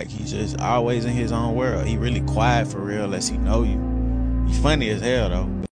Like, he's just always in his own world. He really quiet for real unless he know you. He funny as hell though.